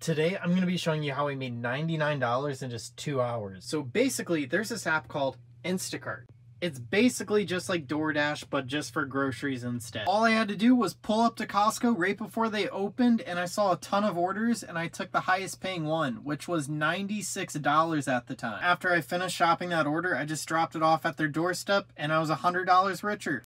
Today, I'm going to be showing you how I made $99 in just 2 hours. So basically, there's this app called Instacart. It's basically just like DoorDash, but just for groceries instead. All I had to do was pull up to Costco right before they opened, and I saw a ton of orders, and I took the highest paying one, which was $96 at the time. After I finished shopping that order, I just dropped it off at their doorstep, and I was $100 richer.